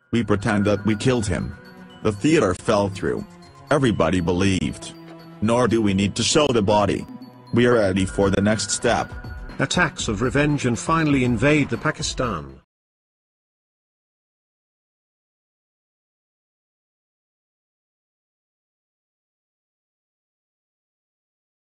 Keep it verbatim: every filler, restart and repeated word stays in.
We pretend that we killed him. The theater fell through. Everybody believed. Nor do we need to show the body. We are ready for the next step. Attacks of revenge and finally invade the Pakistan.